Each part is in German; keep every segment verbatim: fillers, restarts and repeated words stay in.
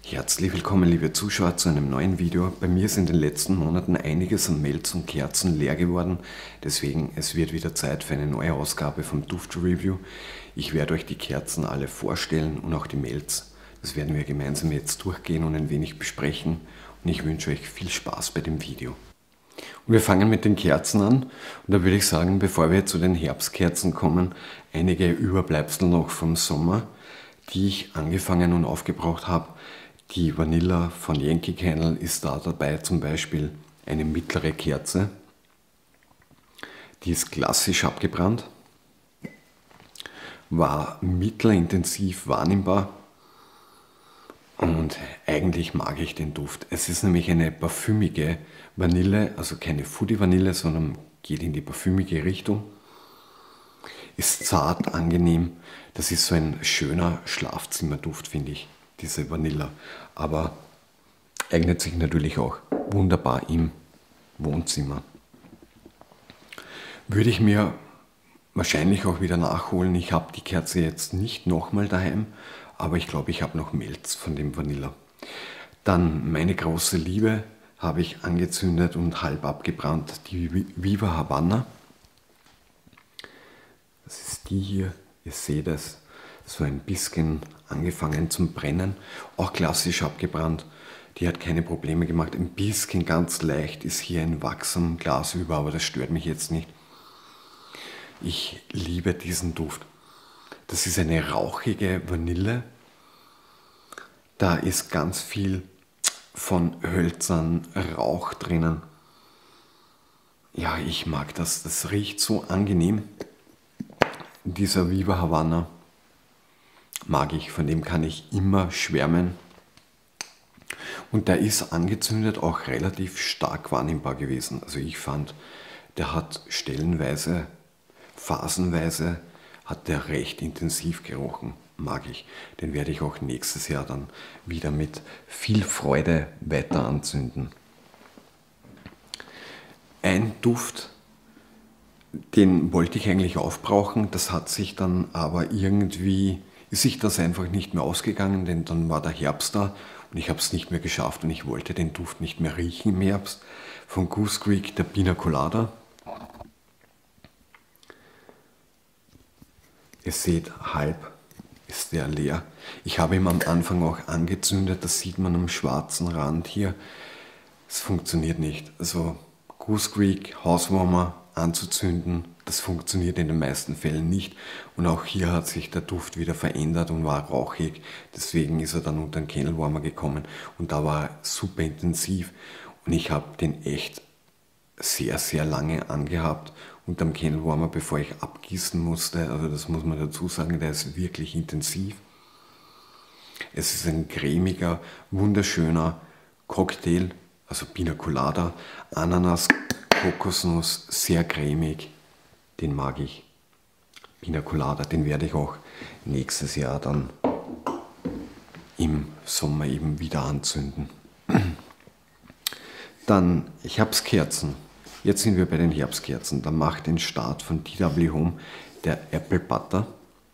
Herzlich willkommen, liebe Zuschauer, zu einem neuen Video. Bei mir ist in den letzten Monaten einiges an Melz und Kerzen leer geworden, deswegen es wird wieder Zeit für eine neue Ausgabe vom Duft-Review. Ich werde euch die Kerzen alle vorstellen und auch die Melz. Das werden wir gemeinsam jetzt durchgehen und ein wenig besprechen und ich wünsche euch viel Spaß bei dem Video. Und wir fangen mit den Kerzen an und da würde ich sagen, bevor wir zu den Herbstkerzen kommen, einige Überbleibsel noch vom Sommer, die ich angefangen und aufgebraucht habe. Die Vanilla von Yankee Candle ist da dabei, zum Beispiel eine mittlere Kerze. Die ist klassisch abgebrannt, war mitterintensiv wahrnehmbar und eigentlich mag ich den Duft. Es ist nämlich eine parfümige Vanille, also keine Foodie Vanille, sondern geht in die parfümige Richtung. Ist zart, angenehm. Das ist so ein schöner Schlafzimmerduft, finde ich, diese Vanille. Aber eignet sich natürlich auch wunderbar im Wohnzimmer. Würde ich mir wahrscheinlich auch wieder nachholen. Ich habe die Kerze jetzt nicht nochmal daheim, aber ich glaube, ich habe noch Melz von dem Vanilla. Dann meine große Liebe habe ich angezündet und halb abgebrannt, die Viva Havana. Das ist die hier, ihr seht es, so ein bisschen angefangen zum Brennen, auch klassisch abgebrannt. Die hat keine Probleme gemacht, ein bisschen ganz leicht ist hier ein Wachs am Glas über, aber das stört mich jetzt nicht. Ich liebe diesen Duft. Das ist eine rauchige Vanille. Da ist ganz viel von Hölzern, Rauch drinnen. Ja, ich mag das. Das riecht so angenehm. Dieser Viva Havana mag ich, von dem kann ich immer schwärmen. Und der ist angezündet auch relativ stark wahrnehmbar gewesen. Also ich fand, der hat stellenweise, phasenweise, hat der recht intensiv gerochen. Mag ich. Den werde ich auch nächstes Jahr dann wieder mit viel Freude weiter anzünden. Ein Duft, den wollte ich eigentlich aufbrauchen, das hat sich dann aber irgendwie, ist sich das einfach nicht mehr ausgegangen, denn dann war der Herbst da und ich habe es nicht mehr geschafft und ich wollte den Duft nicht mehr riechen im Herbst. Von Goose Creek, der Pina Colada. Ihr seht, halb ist der leer. Ich habe ihn am Anfang auch angezündet, das sieht man am schwarzen Rand hier. Es funktioniert nicht. Also Goose Creek, Hauswarmer anzuzünden, das funktioniert in den meisten Fällen nicht. Und auch hier hat sich der Duft wieder verändert und war rauchig. Deswegen ist er dann unter den Candle Warmer gekommen und da war er super intensiv. Und ich habe den echt sehr, sehr lange angehabt unterm Candle Warmer, bevor ich abgießen musste. Also das muss man dazu sagen, der ist wirklich intensiv. Es ist ein cremiger, wunderschöner Cocktail, also Pina Colada, Ananas, Kokosnuss, sehr cremig. Den mag ich. Pina Colada, den werde ich auch nächstes Jahr dann im Sommer eben wieder anzünden. Dann Herbstkerzen. Jetzt sind wir bei den Herbstkerzen. Da macht den Start von D W Home der Apple Butter.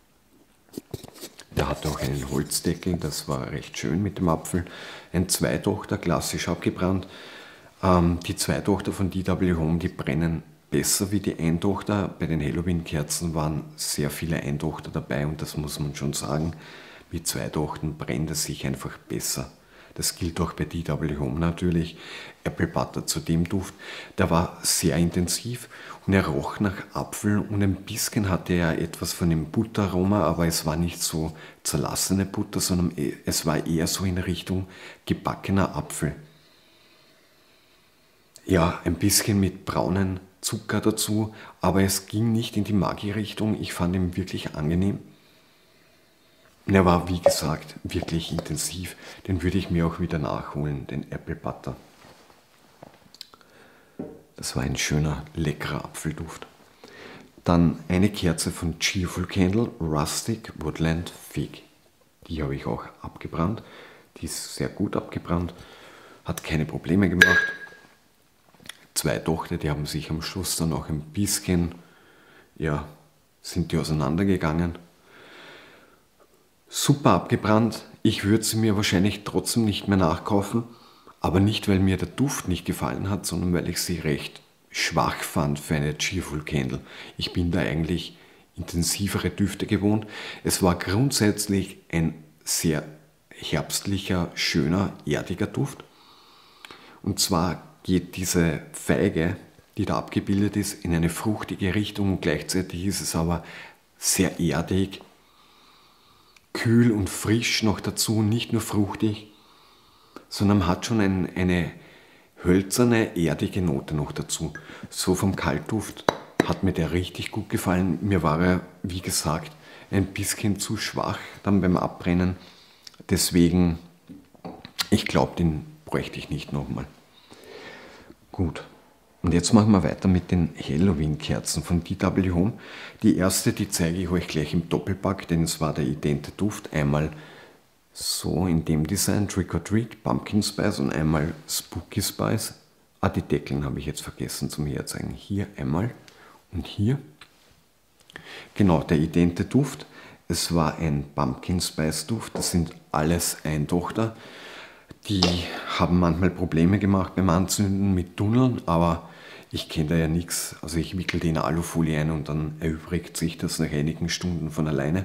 Der hatte auch einen Holzdeckel, das war recht schön mit dem Apfel. Ein Zweitochter, klassisch abgebrannt. Ähm, die Zweitochter von D W Home, die brennen besser wie die Eintochter. Bei den Halloween-Kerzen waren sehr viele Eintochter dabei und das muss man schon sagen. Mit Zweitochten brennt es sich einfach besser. Das gilt auch bei D W Home natürlich. Apple Butter zu dem Duft, der war sehr intensiv und er roch nach Apfel und ein bisschen hatte er etwas von dem Butteraroma, aber es war nicht so zerlassene Butter, sondern es war eher so in Richtung gebackener Apfel. Ja, ein bisschen mit braunen Zucker dazu, aber es ging nicht in die Maggi-Richtung. Ich fand ihn wirklich angenehm. Er war, wie gesagt, wirklich intensiv. Den würde ich mir auch wieder nachholen, den Apple Butter. Das war ein schöner, leckerer Apfelduft. Dann eine Kerze von Cheerful Candle, Rustic Woodland Fig. Die habe ich auch abgebrannt. Die ist sehr gut abgebrannt, hat keine Probleme gemacht. Zwei Tochter, die haben sich am Schluss dann auch ein bisschen, ja, sind die auseinandergegangen. Super abgebrannt. Ich würde sie mir wahrscheinlich trotzdem nicht mehr nachkaufen, aber nicht, weil mir der Duft nicht gefallen hat, sondern weil ich sie recht schwach fand für eine Cheerful Candle. Ich bin da eigentlich intensivere Düfte gewohnt. Es war grundsätzlich ein sehr herbstlicher, schöner, erdiger Duft. Und zwar geht diese Feige, die da abgebildet ist, in eine fruchtige Richtung und gleichzeitig ist es aber sehr erdig, kühl und frisch noch dazu, nicht nur fruchtig, sondern man hat schon ein, eine hölzerne, erdige Note noch dazu. So vom Kaltduft hat mir der richtig gut gefallen. Mir war er, wie gesagt, ein bisschen zu schwach dann beim Abbrennen. Deswegen, ich glaube, den bräuchte ich nicht nochmal. Gut, und jetzt machen wir weiter mit den Halloween-Kerzen von D W Home. Die erste, die zeige ich euch gleich im Doppelpack, denn es war der idente Duft. Einmal so in dem Design, Trick or Treat, Pumpkin Spice und einmal Spooky Spice. Ah, die Deckeln habe ich jetzt vergessen zum Herzeigen. Hier einmal und hier. Genau, der idente Duft. Es war ein Pumpkin Spice Duft. Das sind alles Eintochter. Die haben manchmal Probleme gemacht beim Anzünden mit Tunneln, aber ich kenne da ja nichts. Also ich wickel die in Alufolie ein und dann erübrigt sich das nach einigen Stunden von alleine.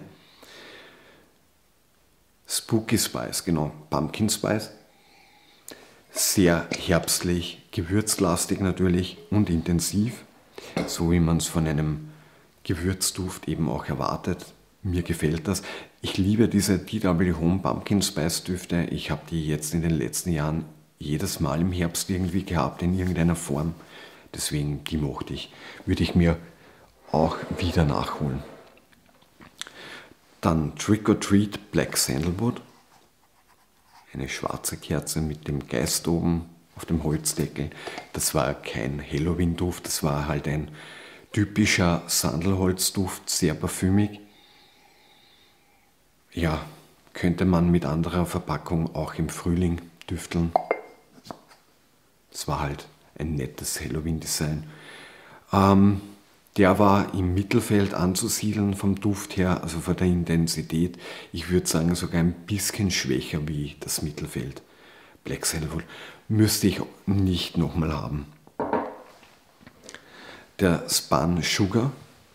Spooky Spice, genau, Pumpkin Spice. Sehr herbstlich, gewürzlastig natürlich und intensiv, so wie man es von einem Gewürzduft eben auch erwartet. Mir gefällt das. Ich liebe diese D W Home Pumpkin Spice Düfte. Ich habe die jetzt in den letzten Jahren jedes Mal im Herbst irgendwie gehabt, in irgendeiner Form. Deswegen, die mochte ich. Würde ich mir auch wieder nachholen. Dann Trick or Treat Black Sandalwood. Eine schwarze Kerze mit dem Geist oben auf dem Holzdeckel. Das war kein Halloween-Duft, das war halt ein typischer Sandelholzduft, sehr parfümig. Ja, könnte man mit anderer Verpackung auch im Frühling düfteln. Es war halt ein nettes Halloween-Design. Ähm, der war im Mittelfeld anzusiedeln vom Duft her, also von der Intensität. Ich würde sagen sogar ein bisschen schwächer wie das Mittelfeld. Black Sandalwood müsste ich nicht nochmal haben. Der Spun Sugar.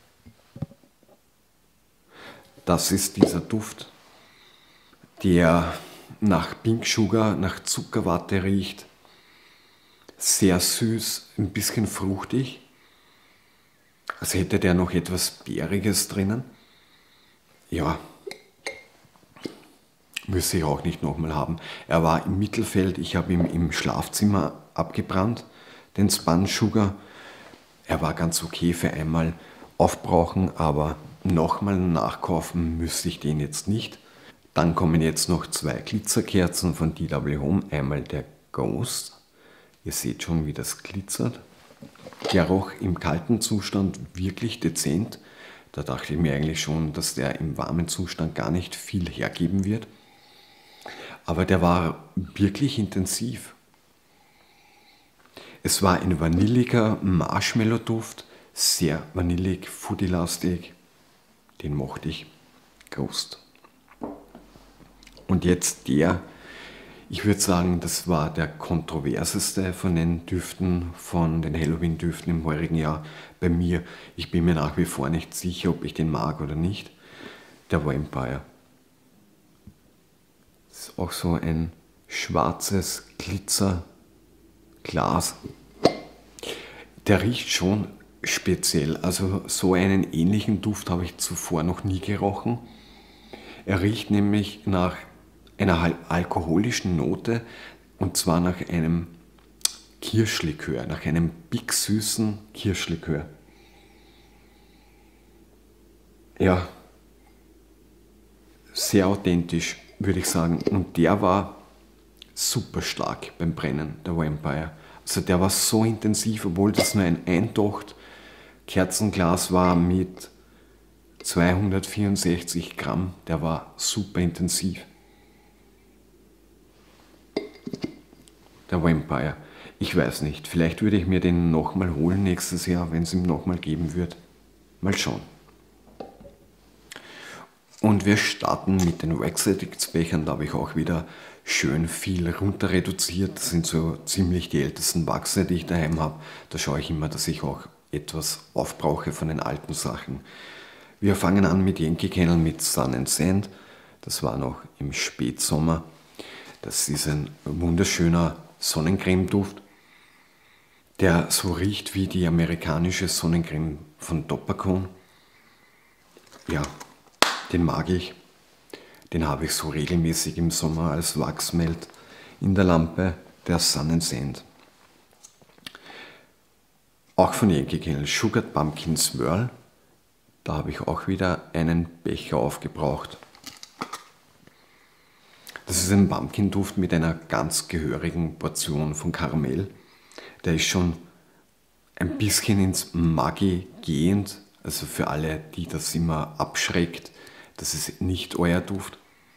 Das ist dieser Duft, der nach Pink Sugar, nach Zuckerwatte riecht. Sehr süß, ein bisschen fruchtig. Als hätte der noch etwas Bäriges drinnen. Ja, müsste ich auch nicht nochmal haben. Er war im Mittelfeld, ich habe ihn im Schlafzimmer abgebrannt, den Spun Sugar. Er war ganz okay für einmal aufbrauchen, aber nochmal nachkaufen müsste ich den jetzt nicht. Dann kommen jetzt noch zwei Glitzerkerzen von D W Home. Einmal der Ghost. Ihr seht schon, wie das glitzert. Der roch im kalten Zustand wirklich dezent. Da dachte ich mir eigentlich schon, dass der im warmen Zustand gar nicht viel hergeben wird. Aber der war wirklich intensiv. Es war ein vanilliger Marshmallow-Duft, sehr vanillig, foodie-lastig. Den mochte ich. Ghost. Und jetzt der, ich würde sagen, das war der kontroverseste von den Düften, von den Halloween-Düften im heurigen Jahr bei mir. Ich bin mir nach wie vor nicht sicher, ob ich den mag oder nicht. Der Vampire. Das ist auch so ein schwarzes Glitzerglas. Der riecht schon speziell. Also so einen ähnlichen Duft habe ich zuvor noch nie gerochen. Er riecht nämlich nach einer alkoholischen Note, und zwar nach einem Kirschlikör, nach einem big süßen Kirschlikör. Ja, sehr authentisch, würde ich sagen. Und der war super stark beim Brennen, der Vampire. Also der war so intensiv, obwohl das nur ein Eintocht Kerzenglas war mit zweihundertvierundsechzig Gramm. Der war super intensiv. Der Vampire. Ich weiß nicht, vielleicht würde ich mir den nochmal holen nächstes Jahr, wenn es ihn nochmal geben wird. Mal schauen. Und wir starten mit den Wax Addicts Bechern. Da habe ich auch wieder schön viel runter reduziert. Das sind so ziemlich die ältesten Wachse, die ich daheim habe. Da schaue ich immer, dass ich auch etwas aufbrauche von den alten Sachen. Wir fangen an mit Yankee Candle mit Sun and Sand. Das war noch im Spätsommer. Das ist ein wunderschöner Sonnencreme-Duft, der so riecht wie die amerikanische Sonnencreme von Topacone. Ja, den mag ich. Den habe ich so regelmäßig im Sommer als Wachsmeld in der Lampe, der Sun and Sand. Auch von Yankee Candle Sugared Pumpkin Swirl. Da habe ich auch wieder einen Becher aufgebraucht. Das ist ein Pumpkin-Duft mit einer ganz gehörigen Portion von Karamell. Der ist schon ein bisschen ins Maggi gehend, also für alle, die das immer abschreckt, das ist nicht euer Duft.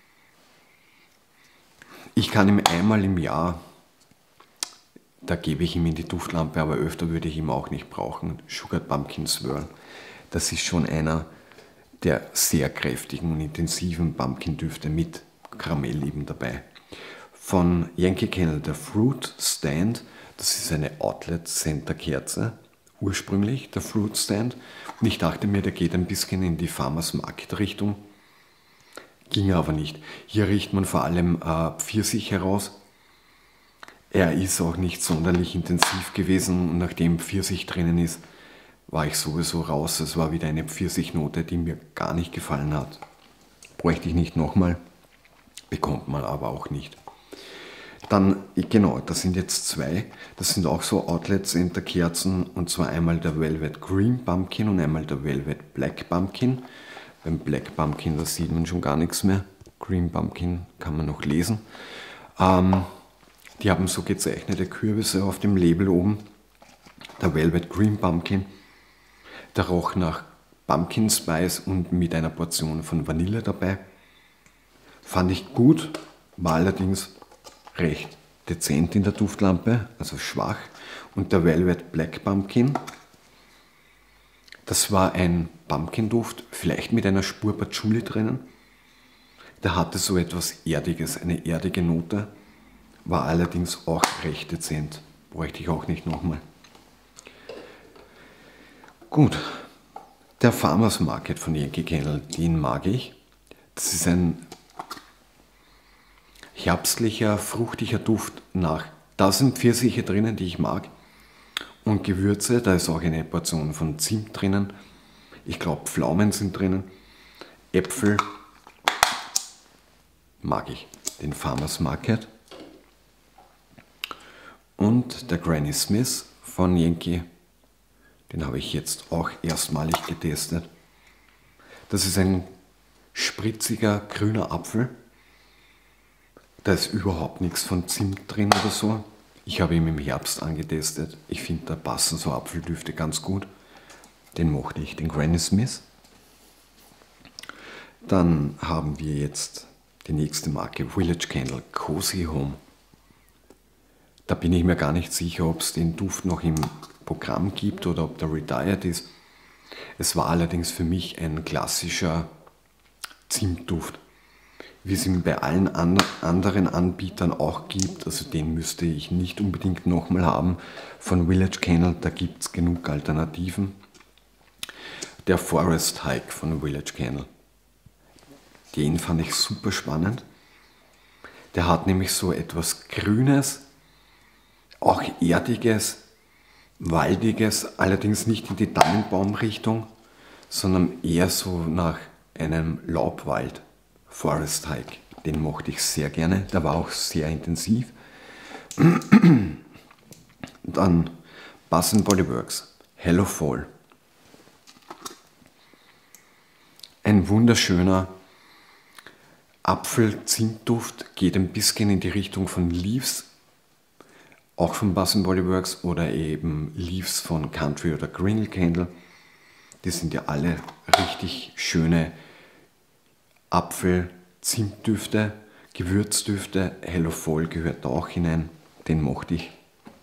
Ich kann ihm einmal im Jahr, da gebe ich ihm in die Duftlampe, aber öfter würde ich ihn auch nicht brauchen. Sugared Pumpkin Swirl. Das ist schon einer der sehr kräftigen und intensiven Pumpkin-Düfte mit Karamell eben dabei. Von Yankee Candle der Fruit Stand. Das ist eine Outlet Center Kerze. Ursprünglich der Fruit Stand. Und ich dachte mir, der geht ein bisschen in die Farmers Market Richtung. Ging aber nicht. Hier riecht man vor allem äh, Pfirsich heraus. Er ist auch nicht sonderlich intensiv gewesen und nachdem Pfirsich drinnen ist, war ich sowieso raus. Es war wieder eine Pfirsichnote, die mir gar nicht gefallen hat. Bräuchte ich nicht nochmal, bekommt man aber auch nicht. Dann, genau, das sind jetzt zwei. Das sind auch so Outlet Center Kerzen und zwar einmal der Velvet Green Pumpkin und einmal der Velvet Black Pumpkin. Beim Black Pumpkin, da sieht man schon gar nichts mehr. Green Pumpkin kann man noch lesen. Ähm, die haben so gezeichnete Kürbisse auf dem Label oben. Der Velvet Green Pumpkin, der roch nach Pumpkin Spice und mit einer Portion von Vanille dabei. Fand ich gut, war allerdings recht dezent in der Duftlampe, also schwach. Und der Velvet Black Pumpkin, das war ein Pumpkin-Duft, vielleicht mit einer Spur Patchouli drinnen. Der hatte so etwas Erdiges, eine erdige Note, war allerdings auch recht dezent. Bräuchte ich auch nicht nochmal. Gut, der Farmers Market von Yankee Candle, den mag ich. Das ist ein herbstlicher, fruchtiger Duft nach. Da sind Pfirsiche drinnen, die ich mag. Und Gewürze, da ist auch eine Portion von Zimt drinnen. Ich glaube, Pflaumen sind drinnen. Äpfel mag ich. Den Farmers Market. Und der Granny Smith von Yankee. Den habe ich jetzt auch erstmalig getestet. Das ist ein spritziger grüner Apfel. Da ist überhaupt nichts von Zimt drin oder so. Ich habe ihn im Herbst angetestet. Ich finde, da passen so Apfeldüfte ganz gut. Den mochte ich, den Granny Smith. Dann haben wir jetzt die nächste Marke, Village Candle Cozy Home. Da bin ich mir gar nicht sicher, ob es den Duft noch im Programm gibt oder ob der retired ist. Es war allerdings für mich ein klassischer Zimtduft, wie es ihn bei allen an anderen Anbietern auch gibt. Also den müsste ich nicht unbedingt nochmal haben. Von Village Candle, da gibt es genug Alternativen. Der Forest Hike von Village Candle. Den fand ich super spannend. Der hat nämlich so etwas Grünes, auch Erdiges, Waldiges, allerdings nicht in die Tannenbaumrichtung, sondern eher so nach einem Laubwald. Forest Hike, den mochte ich sehr gerne, der war auch sehr intensiv. Dann Bath and Body Works, Hello Fall. Ein wunderschöner Apfel-Zimtduft, geht ein bisschen in die Richtung von Leaves, auch von Bath and Body Works oder eben Leaves von Country oder Green Candle. Die sind ja alle richtig schöne Apfel, Zimtdüfte, Gewürzdüfte. Hello Fall gehört da auch hinein, den mochte ich.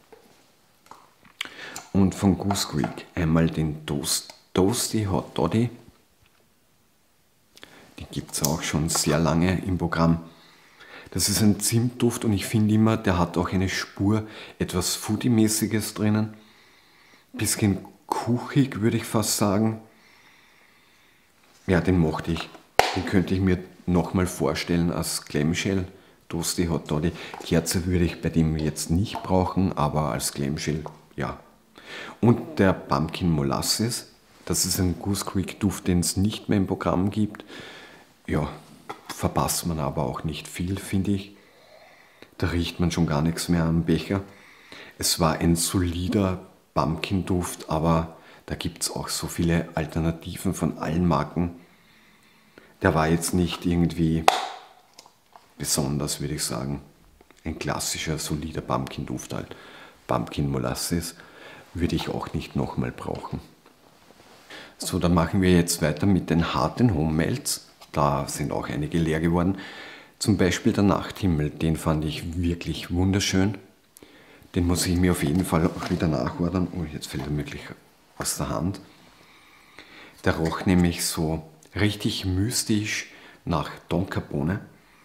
Und von Goose Creek einmal den Toast, Toasty Hot Toddy. Den gibt es auch schon sehr lange im Programm. Das ist ein Zimtduft und ich finde immer, der hat auch eine Spur etwas Foodie-mäßiges drinnen. Bisschen kuchig, würde ich fast sagen. Ja, den mochte ich. Den könnte ich mir nochmal vorstellen als Clamshell. Toasty Hot Toddy. Kerze würde ich bei dem jetzt nicht brauchen, aber als Clamshell, ja. Und der Pumpkin Molasses. Das ist ein Goose Creek Duft, den es nicht mehr im Programm gibt. Ja, verpasst man aber auch nicht viel, finde ich. Da riecht man schon gar nichts mehr am Becher. Es war ein solider Pumpkin-Duft, aber da gibt es auch so viele Alternativen von allen Marken. Der war jetzt nicht irgendwie besonders, würde ich sagen. Ein klassischer, solider Pumpkin-Duft halt. Pumpkin Molasses würde ich auch nicht nochmal brauchen. So, dann machen wir jetzt weiter mit den harten Home Melts. Da sind auch einige leer geworden. Zum Beispiel der Nachthimmel, den fand ich wirklich wunderschön. Den muss ich mir auf jeden Fall auch wieder nachordern. Oh, jetzt fällt er wirklich aus der Hand. Der roch nämlich so richtig mystisch nach Tonkabohne.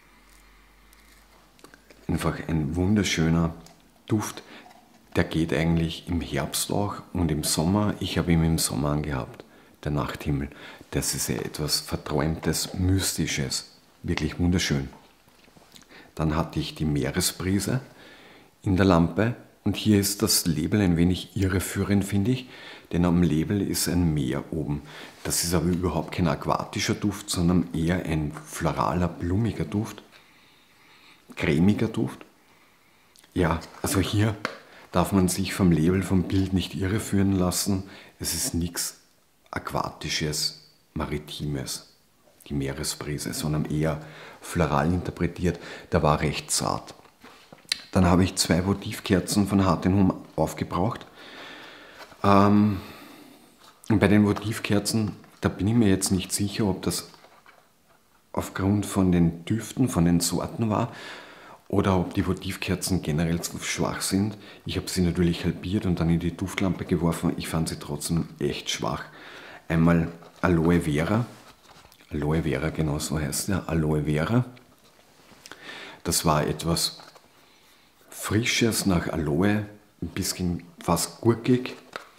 Einfach ein wunderschöner Duft. Der geht eigentlich im Herbst auch und im Sommer. Ich habe ihn im Sommer angehabt. Der Nachthimmel. Das ist ja etwas Verträumtes, Mystisches. Wirklich wunderschön. Dann hatte ich die Meeresbrise in der Lampe. Und hier ist das Label ein wenig irreführend, finde ich. Denn am Label ist ein Meer oben. Das ist aber überhaupt kein aquatischer Duft, sondern eher ein floraler, blumiger Duft. Cremiger Duft. Ja, also hier darf man sich vom Label, vom Bild nicht irreführen lassen. Es ist nichts Aquatisches, Maritimes, die Meeresbrise, sondern eher floral interpretiert. Der war recht zart. Dann habe ich zwei Votivkerzen von Heart and Home aufgebraucht. Ähm, und bei den Votivkerzen, da bin ich mir jetzt nicht sicher, ob das aufgrund von den Düften, von den Sorten war oder ob die Votivkerzen generell zu schwach sind. Ich habe sie natürlich halbiert und dann in die Duftlampe geworfen. Ich fand sie trotzdem echt schwach. Einmal Aloe Vera. Aloe Vera, genau so heißt der. Aloe Vera. Das war etwas Frisches nach Aloe, ein bisschen fast gurkig,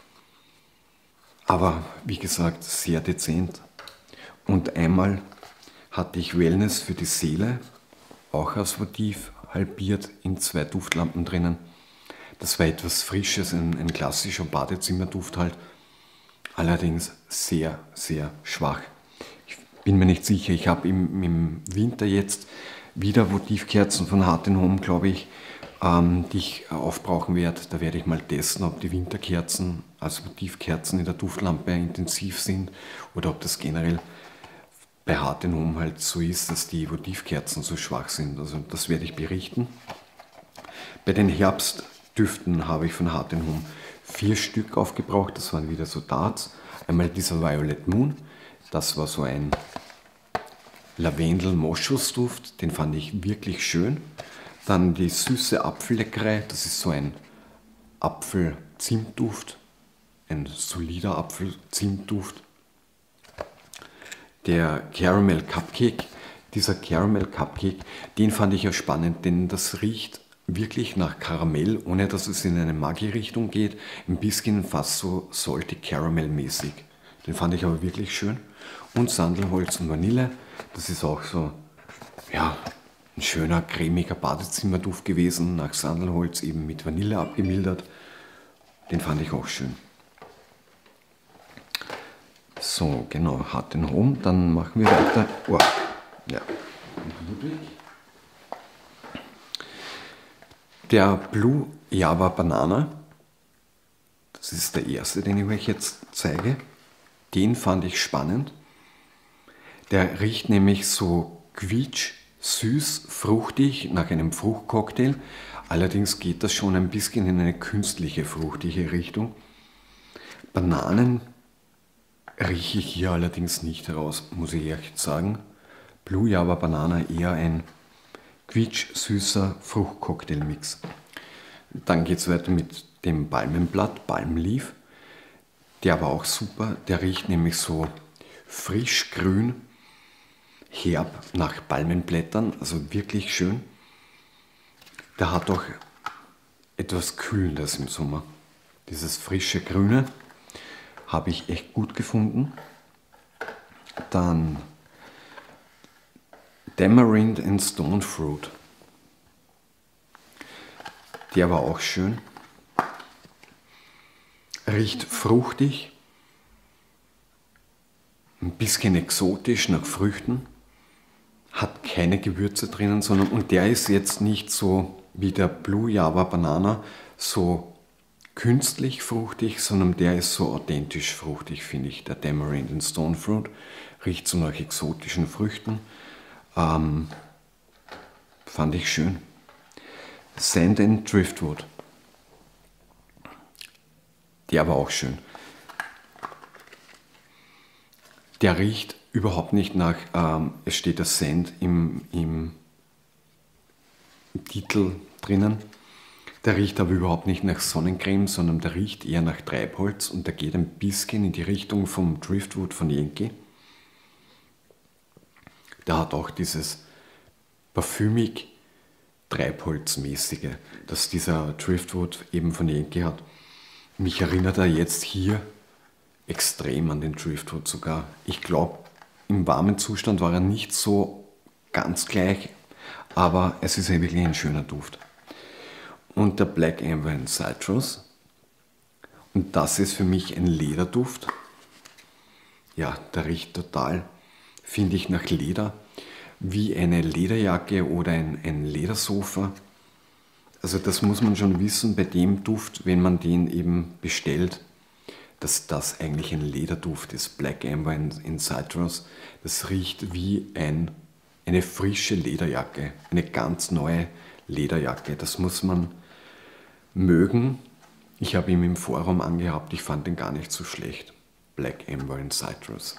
aber wie gesagt sehr dezent. Und einmal hatte ich Wellness für die Seele, auch aus Votiv, halbiert in zwei Duftlampen drinnen. Das war etwas Frisches, ein, ein klassischer Badezimmerduft halt, allerdings sehr, sehr schwach. Ich bin mir nicht sicher, ich habe im, im Winter jetzt wieder Votivkerzen von Heart and Home, glaube ich, ähm, die ich aufbrauchen werde. Da werde ich mal testen, ob die Winterkerzen, also Votivkerzen in der Duftlampe intensiv sind oder ob das generell bei Heart and Home halt so ist, dass die Votivkerzen so schwach sind. Also das werde ich berichten. Bei den Herbstdüften habe ich von Heart and Home vier Stück aufgebraucht. Das waren wieder so Darts. Einmal dieser Violet Moon. Das war so ein Lavendel-Moschusduft. Den fand ich wirklich schön. Dann die süße Apfelleckerei. Das ist so ein Apfel-Zimtduft. Ein solider Apfel-Zimtduft. Der Caramel Cupcake, dieser Caramel Cupcake, den fand ich ja spannend, denn das riecht wirklich nach Karamell, ohne dass es in eine Maggi-Richtung geht. Ein bisschen fast so salty Caramel mäßig. Den fand ich aber wirklich schön. Und Sandelholz und Vanille, das ist auch so, ja, ein schöner, cremiger Badezimmerduft gewesen, nach Sandelholz eben mit Vanille abgemildert. Den fand ich auch schön. So, genau, Heart and Home. Dann machen wir weiter. Oh, ja. Der Blue Java Banana. Das ist der erste, den ich euch jetzt zeige. Den fand ich spannend. Der riecht nämlich so quietsch, süß, fruchtig nach einem Fruchtcocktail. Allerdings geht das schon ein bisschen in eine künstliche, fruchtige Richtung. Bananen rieche ich hier allerdings nicht heraus, muss ich ehrlich sagen. Blue Java Banana eher ein quietsch-süßer Fruchtcocktail-Mix. Dann geht es weiter mit dem Palmenblatt, Palmleaf. Der war auch super, der riecht nämlich so frisch grün, herb nach Palmenblättern, also wirklich schön. Der hat auch etwas Kühlendes im Sommer. Dieses frische Grüne habe ich echt gut gefunden. Dann Tamarind and Stone Fruit. Der war auch schön. Riecht fruchtig, ein bisschen exotisch nach Früchten, hat keine Gewürze drinnen, sondern, und der ist jetzt nicht so wie der Blue Java Banana, so künstlich fruchtig, sondern der ist so authentisch fruchtig, finde ich. Der Tamarind and Stone Fruit riecht so nach exotischen Früchten. Ähm, fand ich schön. Sand and Driftwood. Der war auch schön. Der riecht überhaupt nicht nach, ähm, es steht das Sand im, im Titel drinnen. Der riecht aber überhaupt nicht nach Sonnencreme, sondern der riecht eher nach Treibholz und der geht ein bisschen in die Richtung vom Driftwood von Yankee. Der hat auch dieses parfümig Treibholzmäßige, das dieser Driftwood eben von Yankee hat. Mich erinnert er jetzt hier extrem an den Driftwood sogar. Ich glaube, im warmen Zustand war er nicht so ganz gleich, aber es ist ja wirklich ein schöner Duft. Und der Black Amber and Citrus. Und das ist für mich ein Lederduft. Ja, der riecht total, finde ich, nach Leder. Wie eine Lederjacke oder ein, ein Ledersofa. Also das muss man schon wissen bei dem Duft, wenn man den eben bestellt, dass das eigentlich ein Lederduft ist. Black Amber in, in Citrus. Das riecht wie ein, eine frische Lederjacke, eine ganz neue Lederjacke. Das muss man mögen. Ich habe ihn im Forum angehabt, ich fand den gar nicht so schlecht. Black Amber in Citrus.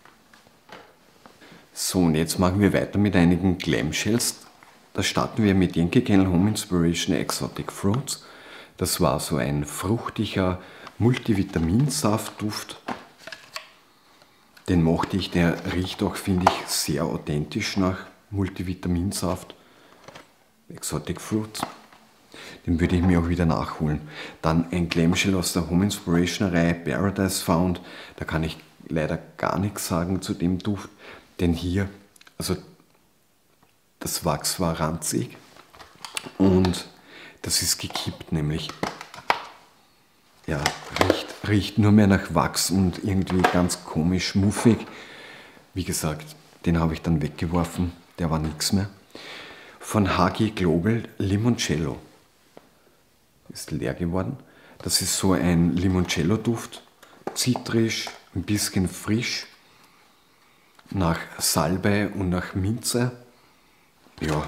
So, und jetzt machen wir weiter mit einigen Clamshells. Da starten wir mit Yankee Candle Home Inspiration Exotic Fruits. Das war so ein fruchtiger Multivitaminsaftduft. Den mochte ich, der riecht auch, finde ich, sehr authentisch nach Multivitaminsaft. Exotic Fruits. Den würde ich mir auch wieder nachholen. Dann ein Clamshell aus der Home Inspiration Reihe Paradise Found. Da kann ich leider gar nichts sagen zu dem Duft. Denn hier, also das Wachs war ranzig und das ist gekippt nämlich. Ja, riecht, riecht nur mehr nach Wachs und irgendwie ganz komisch muffig. Wie gesagt, den habe ich dann weggeworfen, der war nichts mehr. Von H G Global Limoncello. Ist leer geworden. Das ist so ein Limoncello-Duft. Zitrisch, ein bisschen frisch. Nach Salbei und nach Minze. Ja.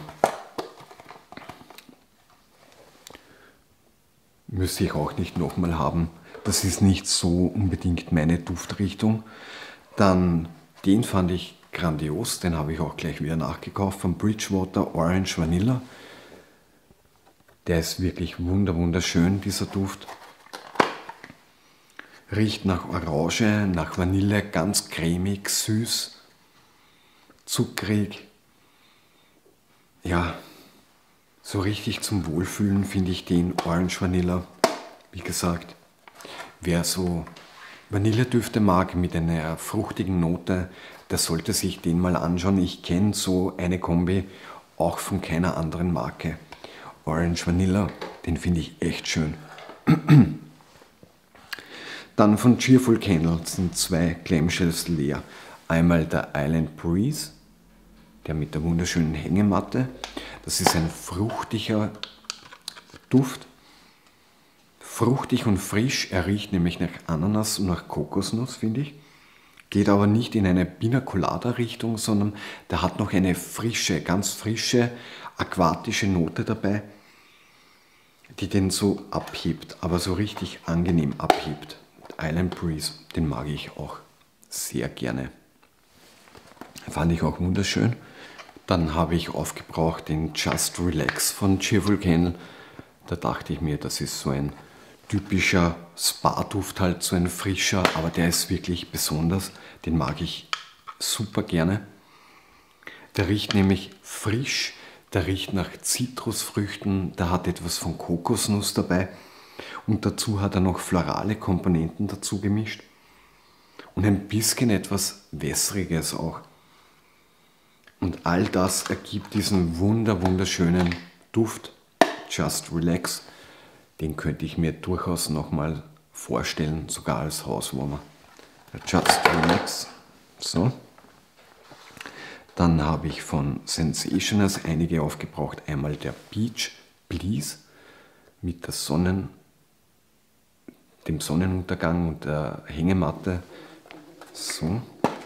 Müsste ich auch nicht nochmal haben. Das ist nicht so unbedingt meine Duftrichtung. Dann den fand ich grandios. Den habe ich auch gleich wieder nachgekauft. Von Bridgewater Orange Vanilla. Der ist wirklich wunder wunderschön, dieser Duft. Riecht nach Orange, nach Vanille, ganz cremig, süß. Zuckrig, ja, so richtig zum Wohlfühlen finde ich den Orange Vanilla. Wie gesagt, wer so Vanilledüfte mag mit einer fruchtigen Note, der sollte sich den mal anschauen. Ich kenne so eine Kombi auch von keiner anderen Marke. Orange Vanilla, den finde ich echt schön. Dann von Cheerful Candles sind zwei Clamshells leer. Einmal der Island Breeze, der mit der wunderschönen Hängematte. Das ist ein fruchtiger Duft. Fruchtig und frisch. Er riecht nämlich nach Ananas und nach Kokosnuss, finde ich. Geht aber nicht in eine Pina Colada Richtung, sondern der hat noch eine frische, ganz frische, aquatische Note dabei, die den so abhebt, aber so richtig angenehm abhebt. Island Breeze, den mag ich auch sehr gerne. Fand ich auch wunderschön. Dann habe ich aufgebraucht den Just Relax von Cheerful Candle. Da dachte ich mir, das ist so ein typischer Spa-Duft, halt so ein frischer, aber der ist wirklich besonders. Den mag ich super gerne. Der riecht nämlich frisch, der riecht nach Zitrusfrüchten, der hat etwas von Kokosnuss dabei und dazu hat er noch florale Komponenten dazu gemischt und ein bisschen etwas Wässriges auch. Und all das ergibt diesen wunder wunderschönen Duft, Just Relax. Den könnte ich mir durchaus nochmal vorstellen, sogar als Hauswarmer. Just Relax. So. Dann habe ich von Sensationals einige aufgebraucht. Einmal der Beach Please mit der Sonnen, dem Sonnenuntergang und der Hängematte. So.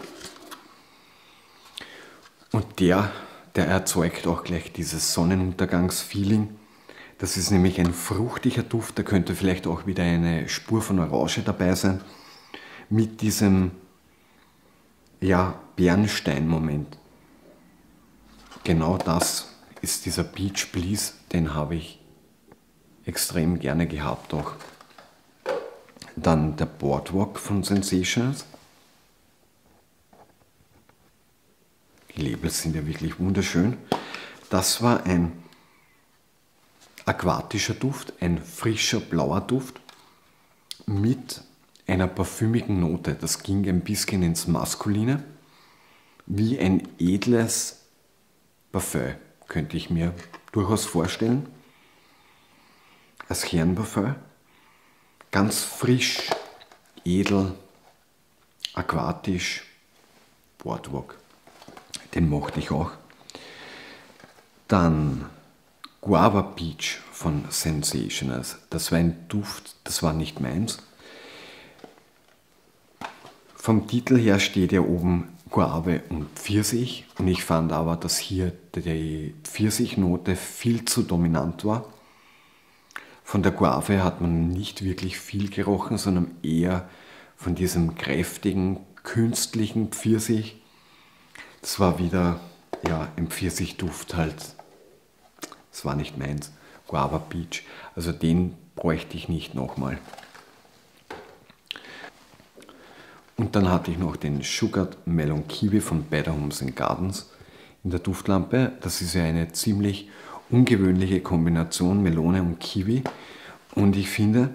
Und der, der erzeugt auch gleich dieses Sonnenuntergangsfeeling. Das ist nämlich ein fruchtiger Duft, da könnte vielleicht auch wieder eine Spur von Orange dabei sein. Mit diesem, ja, Bernstein-Moment. Genau das ist dieser Beach Please, den habe ich extrem gerne gehabt auch. Dann der Boardwalk von Sensationals. Die Labels sind ja wirklich wunderschön. Das war ein aquatischer Duft, ein frischer blauer Duft mit einer parfümigen Note. Das ging ein bisschen ins Maskuline, wie ein edles Parfüm, könnte ich mir durchaus vorstellen. Als Herrenparfüm. Ganz frisch, edel, aquatisch, Boardwalk. Den mochte ich auch. Dann Guava Peach von Sensationals. Das war ein Duft, das war nicht meins. Vom Titel her steht ja oben Guave und Pfirsich und ich fand aber, dass hier die Pfirsichnote viel zu dominant war. Von der Guave hat man nicht wirklich viel gerochen, sondern eher von diesem kräftigen, künstlichen Pfirsich. Das war wieder, ja, ein Pfirsichduft halt. Das war nicht meins. Guava Peach. Also den bräuchte ich nicht nochmal. Und dann hatte ich noch den Sugared Melon Kiwi von Better Homes and Gardens in der Duftlampe. Das ist ja eine ziemlich ungewöhnliche Kombination Melone und Kiwi. Und ich finde,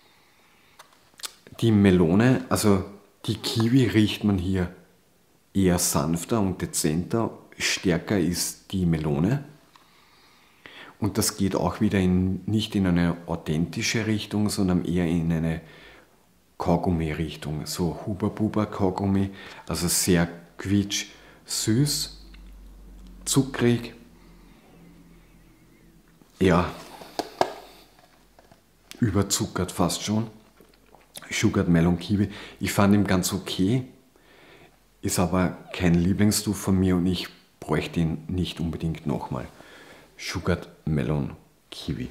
die Melone, also die Kiwi riecht man hier eher sanfter und dezenter. Stärker ist die Melone. Und das geht auch wieder in, nicht in eine authentische Richtung, sondern eher in eine Kaugummi-Richtung. So Huba-Buba-Kaugummi, also sehr quietsch, süß, zuckrig. Ja, überzuckert fast schon. Sugared Melon Kiwi. Ich fand ihn ganz okay, ist aber kein Lieblingsduft von mir und ich bräuchte ihn nicht unbedingt nochmal. Sugared Melon Kiwi.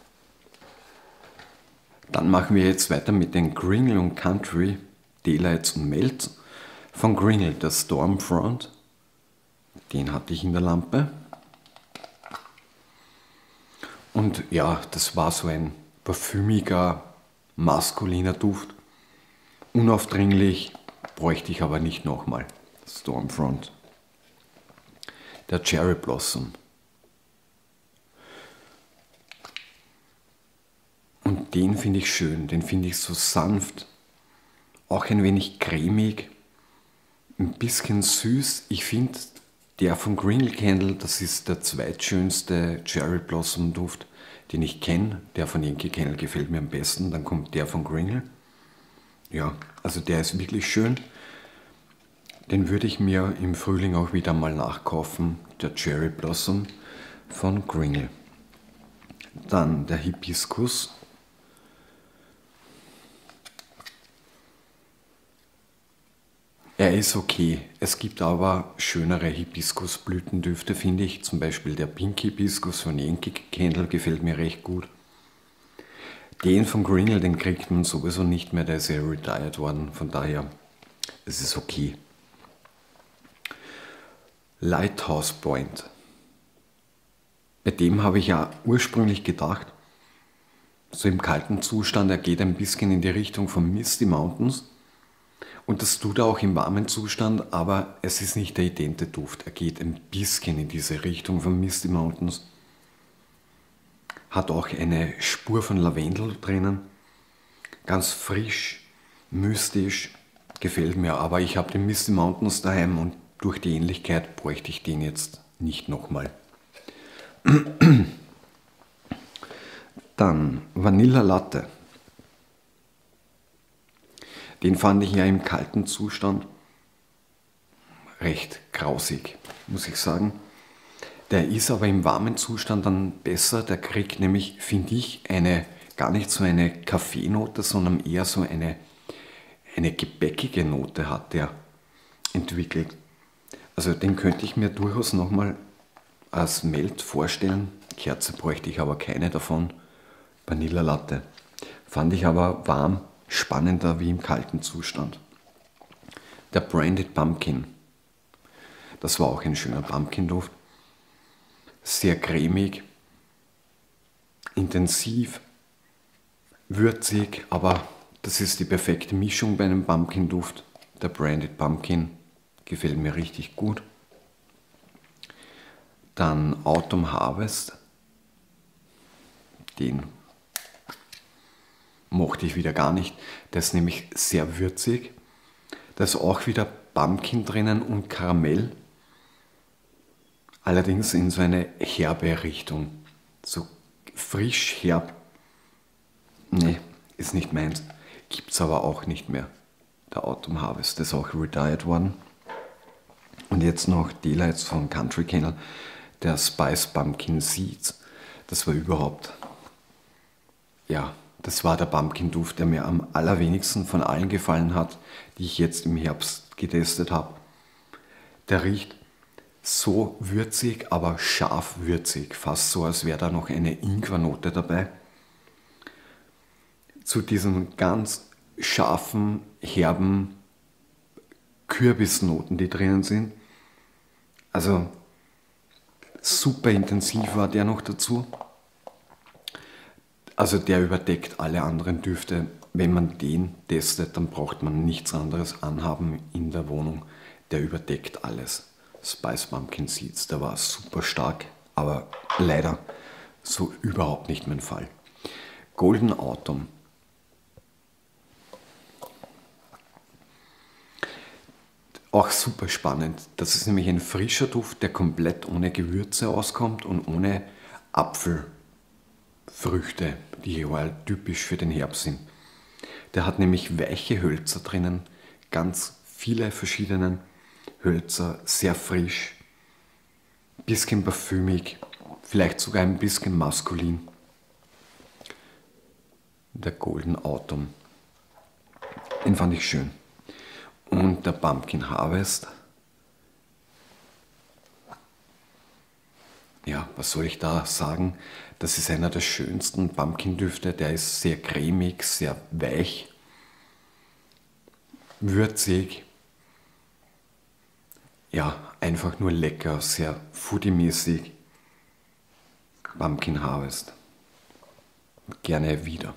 Dann machen wir jetzt weiter mit den Gringle und Country Daylights und Melts von Gringle, der Stormfront. Den hatte ich in der Lampe. Und ja, das war so ein parfümiger, maskuliner Duft. Unaufdringlich, bräuchte ich aber nicht nochmal. Stormfront. Der Cherry Blossom. Und den finde ich schön, den finde ich so sanft, auch ein wenig cremig, ein bisschen süß. Ich finde, der von Gringle Candle, das ist der zweitschönste Cherry Blossom Duft, den ich kenne. Der von Yankee Candle gefällt mir am besten, dann kommt der von Gringle. Ja, also der ist wirklich schön. Den würde ich mir im Frühling auch wieder mal nachkaufen, der Cherry Blossom von Gringle. Dann der Hibiskus. Er ist okay. Es gibt aber schönere Hibiskusblütendüfte, finde ich. Zum Beispiel der Pink Hibiskus von Yankee Candle gefällt mir recht gut. Den von Gringle, den kriegt man sowieso nicht mehr, der ist ja retired worden. Von daher, es ist okay. Lighthouse Point. Bei dem habe ich ja ursprünglich gedacht, so im kalten Zustand, er geht ein bisschen in die Richtung von Misty Mountains. Und das tut er auch im warmen Zustand, aber es ist nicht der idente Duft. Er geht ein bisschen in diese Richtung von Misty Mountains. Hat auch eine Spur von Lavendel drinnen. Ganz frisch, mystisch, gefällt mir. Aber ich habe den Misty Mountains daheim und durch die Ähnlichkeit bräuchte ich den jetzt nicht nochmal. Dann Vanilla Latte. Den fand ich ja im kalten Zustand recht grausig, muss ich sagen. Der ist aber im warmen Zustand dann besser. Der kriegt nämlich, finde ich, eine gar nicht so eine Kaffeenote, sondern eher so eine, eine gebäckige Note hat der entwickelt. Also den könnte ich mir durchaus nochmal als Melt vorstellen. Kerze bräuchte ich aber keine davon. Vanilla Latte. Fand ich aber warm spannender wie im kalten Zustand. Der Branded Pumpkin. Das war auch ein schöner Pumpkin-Duft. Sehr cremig, intensiv, würzig, aber das ist die perfekte Mischung bei einem Pumpkin-Duft. Der Branded Pumpkin gefällt mir richtig gut. Dann Autumn Harvest. Den mochte ich wieder gar nicht. Der ist nämlich sehr würzig. Da ist auch wieder Pumpkin drinnen und Karamell. Allerdings in so eine herbe Richtung. So frisch, herb. Nee, ist nicht meins. Gibt es aber auch nicht mehr. Der Autumn Harvest ist auch retired worden. Und jetzt noch Delights von Country Kennel. Der Spice Pumpkin Seeds. Das war überhaupt, ja, das war der Pumpkin-Duft, der mir am allerwenigsten von allen gefallen hat, die ich jetzt im Herbst getestet habe. Der riecht so würzig, aber scharf würzig, fast so, als wäre da noch eine Ingwernote dabei. Zu diesen ganz scharfen, herben Kürbisnoten, die drinnen sind. Also super intensiv war der noch dazu. Also der überdeckt alle anderen Düfte. Wenn man den testet, dann braucht man nichts anderes anhaben in der Wohnung. Der überdeckt alles. Spice Pumpkin Seeds, der war super stark, aber leider so überhaupt nicht mein Fall. Golden Autumn. Auch super spannend. Das ist nämlich ein frischer Duft, der komplett ohne Gewürze auskommt und ohne Apfelfrüchte, die ja typisch für den Herbst sind. Der hat nämlich weiche Hölzer drinnen, ganz viele verschiedene Hölzer, sehr frisch, bisschen parfümig, vielleicht sogar ein bisschen maskulin. Der Golden Autumn. Den fand ich schön. Und der Pumpkin Harvest. Ja, was soll ich da sagen? Das ist einer der schönsten Pumpkin-Düfte. Der ist sehr cremig, sehr weich, würzig. Ja, einfach nur lecker, sehr foodie-mäßig. Pumpkin Harvest. Gerne wieder.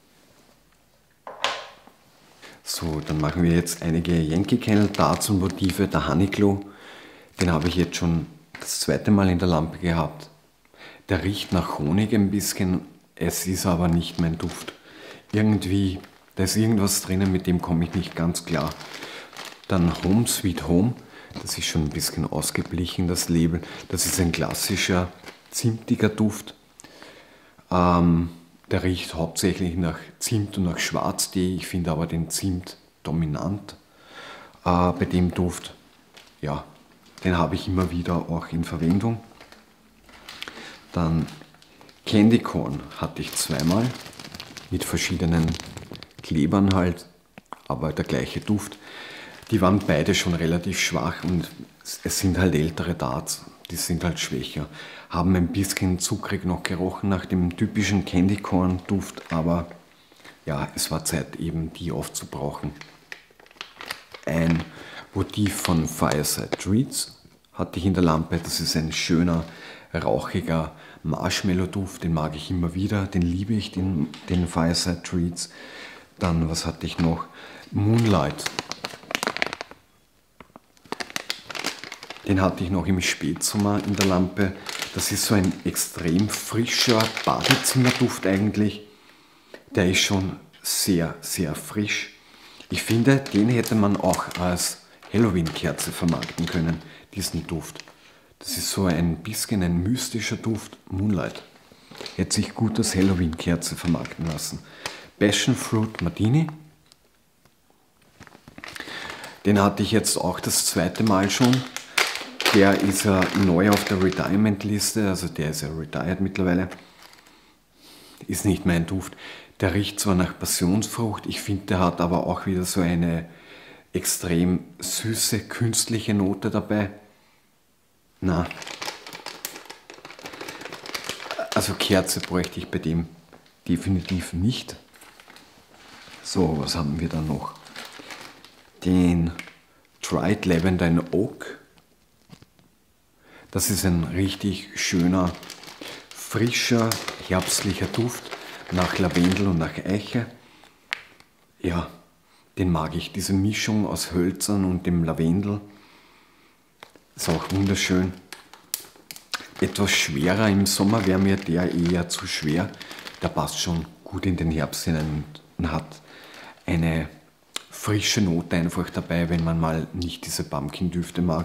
So, dann machen wir jetzt einige Yankee Candle Darts und Motive. Der Honeyglow, den habe ich jetzt schon das zweite Mal in der Lampe gehabt. Der riecht nach Honig ein bisschen, es ist aber nicht mein Duft. Irgendwie, da ist irgendwas drinnen, mit dem komme ich nicht ganz klar. Dann Home Sweet Home, das ist schon ein bisschen ausgeblichen, das Label. Das ist ein klassischer, zimtiger Duft. Ähm, Der riecht hauptsächlich nach Zimt und nach Schwarztee. Ich finde aber den Zimt dominant äh, bei dem Duft. Ja, den habe ich immer wieder auch in Verwendung. Dann Candy Corn hatte ich zweimal mit verschiedenen Klebern halt, aber der gleiche Duft. Die waren beide schon relativ schwach und es sind halt ältere Darts, die sind halt schwächer. Haben ein bisschen zuckrig noch gerochen nach dem typischen Candy Corn Duft, aber ja, es war Zeit eben die aufzubrauchen. Ein Motiv von Fireside Treats hatte ich in der Lampe, das ist ein schöner, rauchiger Marshmallow-Duft, den mag ich immer wieder, den liebe ich, den, den Fireside Treats. Dann, was hatte ich noch? Moonlight. Den hatte ich noch im Spätsommer in der Lampe. Das ist so ein extrem frischer Badezimmerduft eigentlich. Der ist schon sehr, sehr frisch. Ich finde, den hätte man auch als Halloween-Kerze vermarkten können, diesen Duft. Das ist so ein bisschen ein mystischer Duft, Moonlight. Hätte sich gut als Halloween-Kerze vermarkten lassen. Passion Fruit Martini. Den hatte ich jetzt auch das zweite Mal schon. Der ist ja neu auf der Retirement-Liste, also der ist ja retired mittlerweile. Ist nicht mein Duft. Der riecht zwar nach Passionsfrucht, ich finde, der hat aber auch wieder so eine extrem süße, künstliche Note dabei. Na, also Kerze bräuchte ich bei dem definitiv nicht. So, was haben wir da noch? Den Dried Lavender in Oak. Das ist ein richtig schöner, frischer, herbstlicher Duft nach Lavendel und nach Eiche. Ja, den mag ich, diese Mischung aus Hölzern und dem Lavendel. Ist auch wunderschön. Etwas schwerer, im Sommer wäre mir der eher zu schwer. Der passt schon gut in den Herbst hinein und hat eine frische Note einfach dabei, wenn man mal nicht diese Pumpkin-Düfte mag.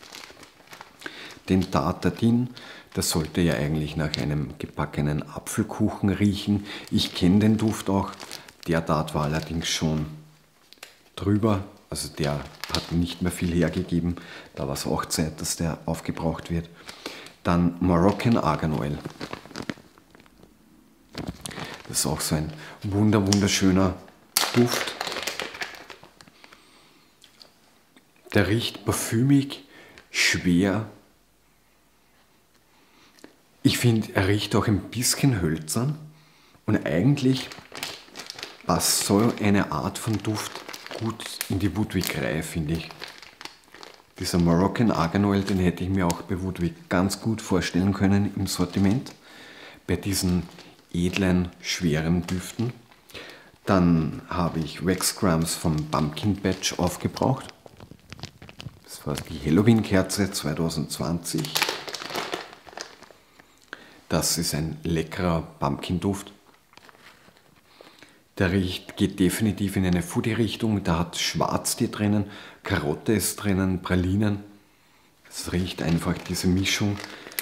Den Tartadin, das sollte ja eigentlich nach einem gebackenen Apfelkuchen riechen. Ich kenne den Duft auch. Der Tart war allerdings schon drüber. Also der hat nicht mehr viel hergegeben. Da war es auch Zeit, dass der aufgebraucht wird. Dann Moroccan Argan Oil. Das ist auch so ein wunder wunderschöner Duft. Der riecht parfümig, schwer. Ich finde, er riecht auch ein bisschen hölzern. Und eigentlich passt so eine Art von Duft gut in die Woodwick-Reihe, finde ich. Dieser Moroccan Argan Oil, den hätte ich mir auch bei Woodwick ganz gut vorstellen können im Sortiment. Bei diesen edlen, schweren Düften. Dann habe ich Wax Grams vom Pumpkin Patch aufgebraucht. Das war die Halloween-Kerze zwanzig zwanzig. Das ist ein leckerer Pumpkin-Duft. Der riecht, geht definitiv in eine Foodie-Richtung. Da hat Schwarztee drinnen, Karotte ist drinnen, Pralinen. Es riecht einfach diese Mischung.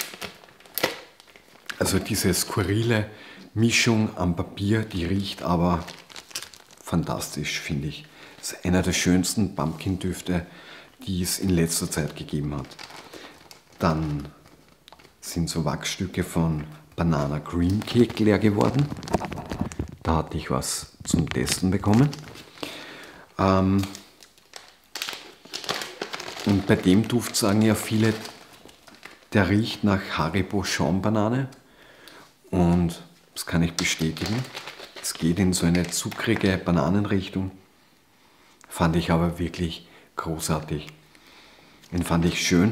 Also diese skurrile Mischung am Papier, die riecht aber fantastisch, finde ich. Das ist einer der schönsten Pumpkin-Düfte, die es in letzter Zeit gegeben hat. Dann sind so Wachsstücke von Banana Cream Cake leer geworden. Da hatte ich was zum Testen bekommen. Ähm und bei dem Duft sagen ja viele, der riecht nach Haribo Schaumbanane. Und das kann ich bestätigen. Es geht in so eine zuckrige Bananenrichtung. Fand ich aber wirklich großartig. Den fand ich schön.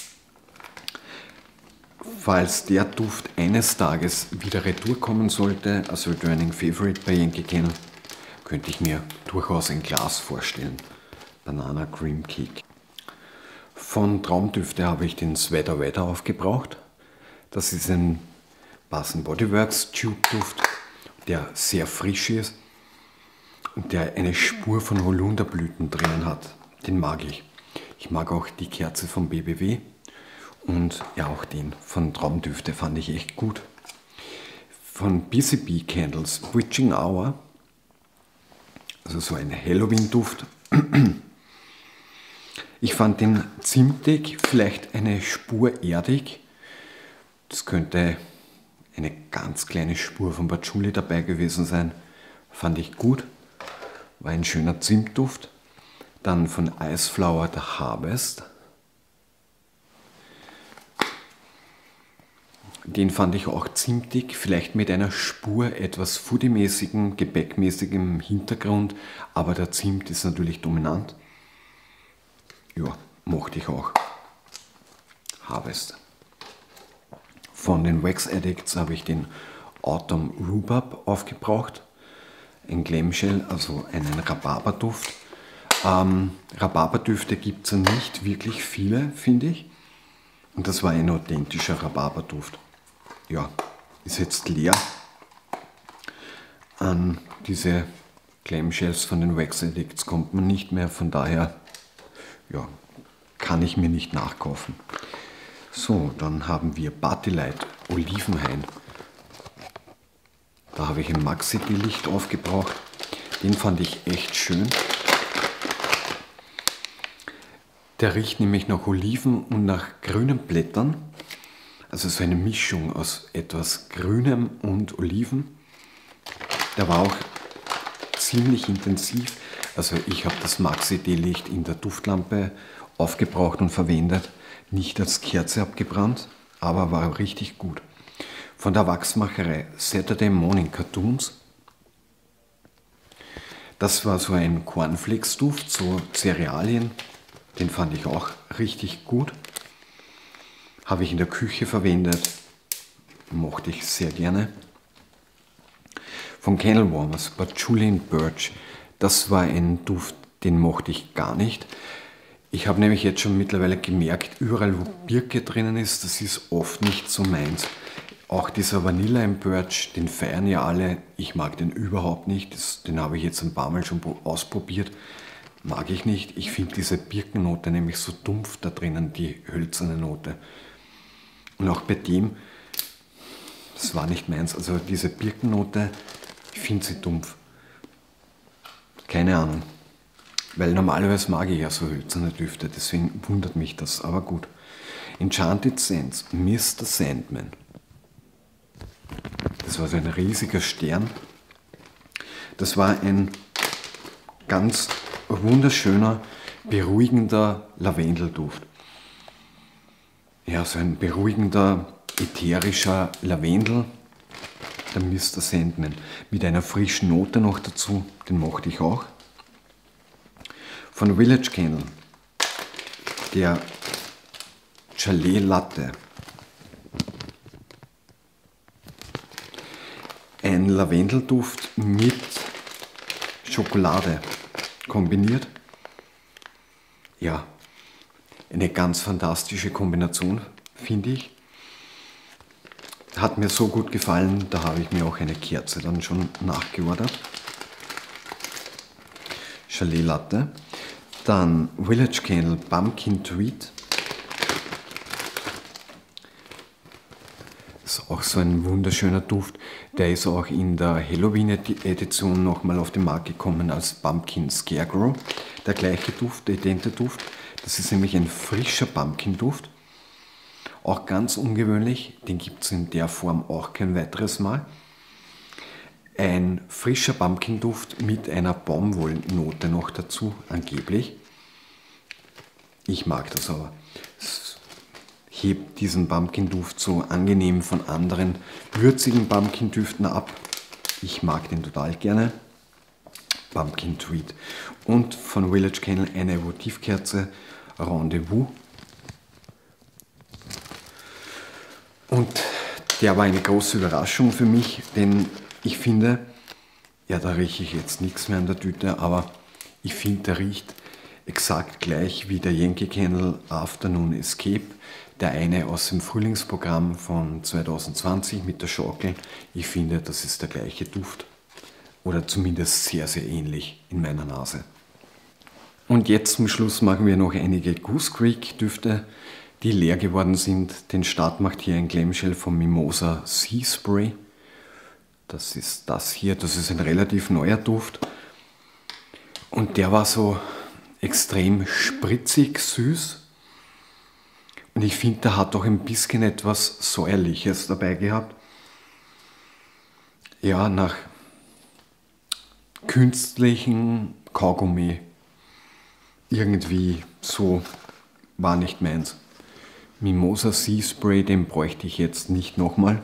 Falls der Duft eines Tages wieder retour kommen sollte, als Returning Favorite bei Yankee Candle, könnte ich mir durchaus ein Glas vorstellen. Banana Cream Cake. Von Traumdüfte habe ich den Sweater Weather aufgebraucht. Das ist ein Bath and Body Works Tube Duft, der sehr frisch ist und der eine Spur von Holunderblüten drinnen hat. Den mag ich. Ich mag auch die Kerze vom B B W. Und ja, auch den von Traumdüfte fand ich echt gut. Von B C B Candles Witching Hour, also so ein Halloween-Duft. Ich fand den zimtig, vielleicht eine Spur erdig. Das könnte eine ganz kleine Spur von Patchouli dabei gewesen sein. Fand ich gut. War ein schöner Zimtduft. Dann von Iceflower The Harvest. Den fand ich auch zimtig, vielleicht mit einer Spur etwas foodie-mäßigen, gebäckmäßigem Hintergrund, aber der Zimt ist natürlich dominant. Ja, mochte ich auch. Harvest. Von den Wax Addicts habe ich den Autumn Rhubarb aufgebraucht. Ein Glamshell, also einen Rhabarberduft. Ähm, Rhabarberdüfte gibt es ja nicht wirklich viele, finde ich. Und das war ein authentischer Rhabarberduft. Ja, ist jetzt leer. An diese Clamshells von den Wax Addicts kommt man nicht mehr, von daher ja, kann ich mir nicht nachkaufen. So, dann haben wir Partylight Olivenhain. Da habe ich ein Maxi-Delicht aufgebraucht. Den fand ich echt schön. Der riecht nämlich nach Oliven und nach grünen Blättern. Also so eine Mischung aus etwas Grünem und Oliven. Der war auch ziemlich intensiv. Also ich habe das Maxi-Delicht in der Duftlampe aufgebraucht und verwendet. Nicht als Kerze abgebrannt, aber war richtig gut. Von der Wachsmacherei Saturday Morning Cartoons. Das war so ein Cornflakes-Duft, so Cerealien. Den fand ich auch richtig gut. Habe ich in der Küche verwendet. Mochte ich sehr gerne. Von Candle Warmers, Patchouli and Birch. Das war ein Duft, den mochte ich gar nicht. Ich habe nämlich jetzt schon mittlerweile gemerkt, überall wo Birke drinnen ist, das ist oft nicht so meins. Auch dieser Vanilla and Birch, den feiern ja alle. Ich mag den überhaupt nicht. Das, den habe ich jetzt ein paar Mal schon ausprobiert. Mag ich nicht. Ich finde diese Birkennote nämlich so dumpf da drinnen, die hölzerne Note. Und auch bei dem, das war nicht meins. Also diese Birkennote, ich finde sie dumpf. Keine Ahnung. Weil normalerweise mag ich ja so hölzerne Düfte, deswegen wundert mich das, aber gut. Enchanted Scents, Mister Sandman. Das war so ein riesiger Stern. Das war ein ganz wunderschöner, beruhigender Lavendelduft. Ja, so ein beruhigender, ätherischer Lavendel, der Mister Sandman. Mit einer frischen Note noch dazu, den mochte ich auch. Von Village Candle, der Chalet Latte. Ein Lavendelduft mit Schokolade kombiniert. Ja, eine ganz fantastische Kombination, finde ich. Hat mir so gut gefallen, da habe ich mir auch eine Kerze dann schon nachgeordert. Chalet Latte. Dann Village Candle Pumpkin Tweed. Das ist auch so ein wunderschöner Duft. Der ist auch in der Halloween-Edition nochmal auf den Markt gekommen als Pumpkin Scarecrow. Der gleiche Duft, der idente Duft. Das ist nämlich ein frischer Pumpkin-Duft. Auch ganz ungewöhnlich, den gibt es in der Form auch kein weiteres Mal. Ein frischer Pumpkin-Duft mit einer Baumwollnote noch dazu, angeblich. Ich mag das aber. Es hebt diesen Pumpkin-Duft so angenehm von anderen würzigen Pumpkin-Düften ab. Ich mag den total gerne. Pumpkin Tweed. Und von Village Candle eine Votivkerze Rendezvous. Und der war eine große Überraschung für mich, denn ich finde, ja, da rieche ich jetzt nichts mehr an der Tüte, aber ich finde, der riecht exakt gleich wie der Yankee Candle Afternoon Escape, der eine aus dem Frühlingsprogramm von zwanzig zwanzig mit der Schaukel. Ich finde, das ist der gleiche Duft oder zumindest sehr, sehr ähnlich in meiner Nase. Und jetzt zum Schluss machen wir noch einige Goose Creek Düfte, die leer geworden sind. Den Start macht hier ein Clamshell vom Mimosa Sea Spray. Das ist das hier, das ist ein relativ neuer Duft. Und der war so extrem spritzig, süß. Und ich finde, der hat auch ein bisschen etwas Säuerliches dabei gehabt. Ja, nach künstlichen Kaugummi. Irgendwie so war nicht meins. Mimosa Sea Spray, den bräuchte ich jetzt nicht nochmal.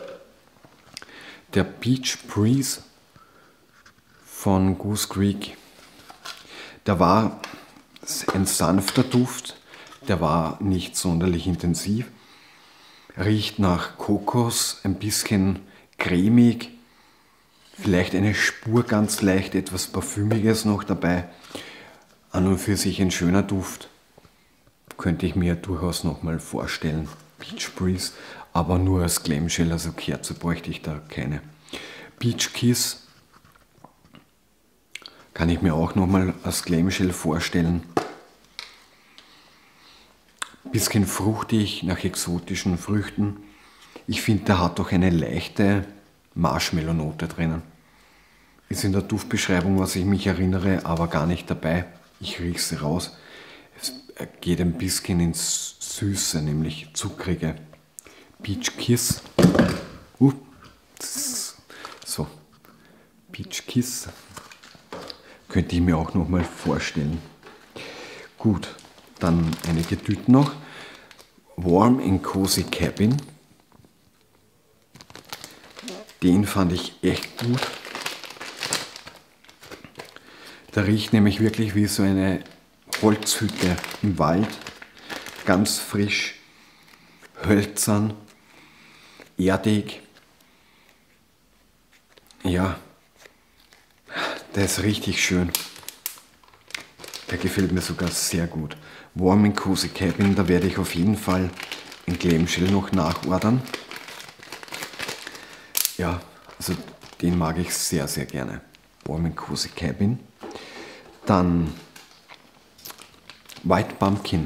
Der Peach Breeze von Goose Creek, der war ein sanfter Duft, der war nicht sonderlich intensiv. Riecht nach Kokos, ein bisschen cremig, vielleicht eine Spur ganz leicht, etwas Parfümiges noch dabei. An und für sich ein schöner Duft. könnte ich mir durchaus nochmal vorstellen. Beach Breeze, aber nur als Clamshell, also Kerze bräuchte ich da keine. Beach Kiss kann ich mir auch nochmal als Clamshell vorstellen. Bisschen fruchtig, nach exotischen Früchten. Ich finde, der hat doch eine leichte Marshmallow-Note drinnen. Ist in der Duftbeschreibung, was ich mich erinnere, aber gar nicht dabei. Ich rieche sie raus. Es geht ein bisschen ins Süße, nämlich zuckrige. Beach Kiss. Uh, so. Beach Kiss könnte ich mir auch nochmal vorstellen. Gut, dann einige Tüten noch. Warm and Cozy Cabin. Den fand ich echt gut. Der riecht nämlich wirklich wie so eine Holzhütte im Wald. Ganz frisch, hölzern, erdig. Ja, der ist richtig schön. Der gefällt mir sogar sehr gut. Warm and Cozy Cabin, da werde ich auf jeden Fall ein Clamshell noch nachordern. Ja, also den mag ich sehr, sehr gerne. Warm and Cozy Cabin. Dann White Pumpkin.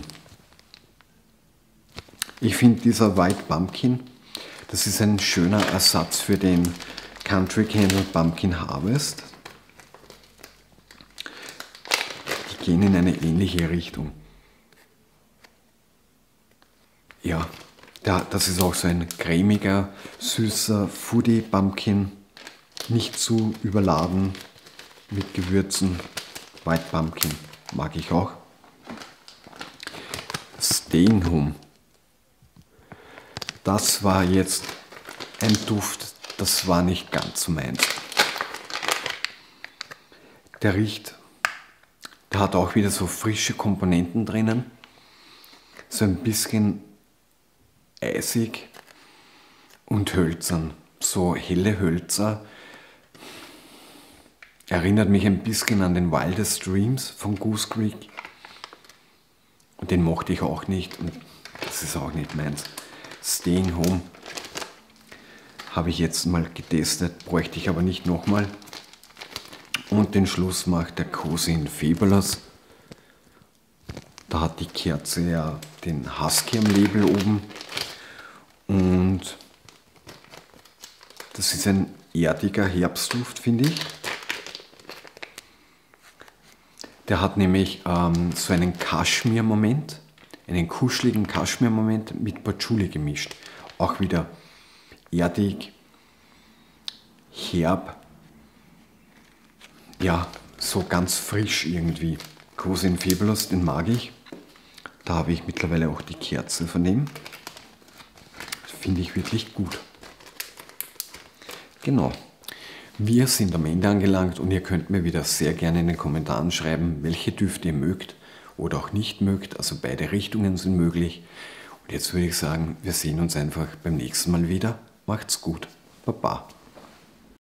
Ich finde dieser White Pumpkin, das ist ein schöner Ersatz für den Country Candle Pumpkin Harvest. Die gehen in eine ähnliche Richtung. Ja, das ist auch so ein cremiger, süßer Foodie Pumpkin. Nicht zu überladen mit Gewürzen. White Pumpkin mag ich auch. Staying Home. Das war jetzt ein Duft, das war nicht ganz so meins. Der riecht, der hat auch wieder so frische Komponenten drinnen. So ein bisschen eisig und hölzern. So helle Hölzer. Erinnert mich ein bisschen an den Wildest Dreams von Goose Creek. Und den mochte ich auch nicht und das ist auch nicht meins. Staying Home habe ich jetzt mal getestet, bräuchte ich aber nicht nochmal. Und den Schluss macht der Cozy and Fabulous. Da hat die Kerze ja den Husky am Label oben. Und das ist ein erdiger Herbstduft, finde ich. Der hat nämlich ähm, so einen Kaschmir-Moment, einen kuscheligen Kaschmir-Moment mit Patchouli gemischt. Auch wieder erdig, herb, ja, so ganz frisch irgendwie. Cozy and Fabulous, den mag ich. Da habe ich mittlerweile auch die Kerze von dem. Finde ich wirklich gut. Genau. Wir sind am Ende angelangt und ihr könnt mir wieder sehr gerne in den Kommentaren schreiben, welche Düfte ihr mögt oder auch nicht mögt. Also beide Richtungen sind möglich. Und jetzt würde ich sagen, wir sehen uns einfach beim nächsten Mal wieder. Macht's gut. Baba.